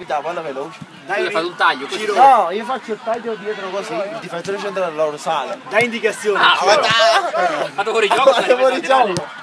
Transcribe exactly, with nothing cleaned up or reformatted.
La palla veloce. Dai, fate un taglio così. No, io faccio il taglio dietro così, il difensore centrale loro sale. Dai indicazioni. Ah, vado fuori gioco. Vado fuori gioco.